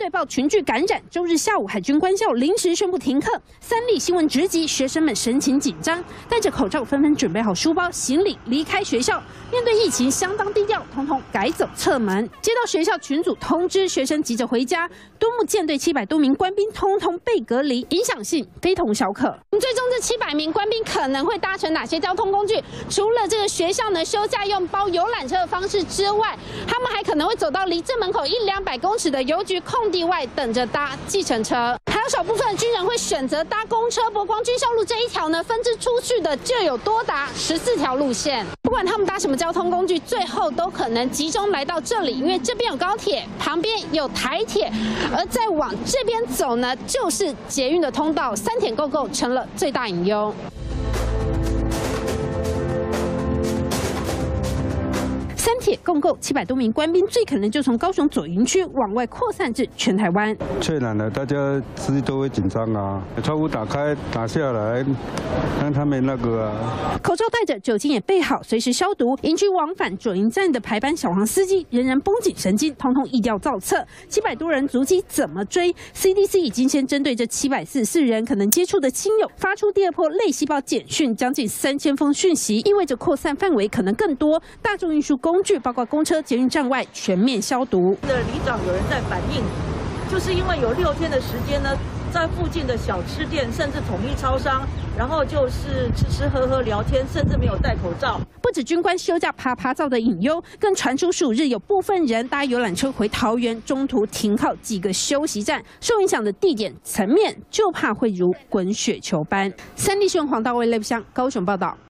队报群聚感染，周日下午海军官校临时宣布停课，3例新闻直击，学生们神情紧张，戴着口罩，纷纷准备好书包、行李离开学校。面对疫情相当低调，统统改走侧门。接到学校群组通知，学生急着回家。多木舰队700多名官兵通通被隔离，影响性非同小可。最终这700名官兵可能会搭乘哪些交通工具？除了这个学校呢休假用包游览车的方式之外，他们还可能会走到离正门口100-200公尺的邮局空地外，等着搭计程车。还有少部分的军人会选择搭公车。不过光军校路这一条呢，分支出去的就有多达14条路线。不管他们搭什么交通工具，最后都可能集中来到这里，因为这边有高铁，旁边有台铁，而再往这边走呢，就是捷运的通道，3铁共构成了最大隐忧。3铁共构700多名官兵，最可能就从高雄左营区往外扩散至全台湾。 最难的，大家自己都会紧张啊，窗户打开、打下来，让他们那个啊。 口罩戴着，酒精也备好，随时消毒。营区往返左营站的排班小黄司机，人人绷紧神经，通通疫调造册。700多人足迹怎么追 ？CDC 已经先针对这744人可能接触的亲友，发出第2波类细胞简讯，将近3000封讯息，意味着扩散范围可能更多。大众运输工具，包括公车、捷运站外全面消毒。 里长有人在反映，就是因为有6天的时间呢，在附近的小吃店甚至统一超商，然后就是吃喝聊天，甚至没有戴口罩。 不止军官休假啪啪造的隐忧，更传出15日有部分人搭游览车回桃园，中途停靠几个休息站，受影响的地点层面就怕会如滚雪球般。3立新闻黄大卫、赖不香高雄报道。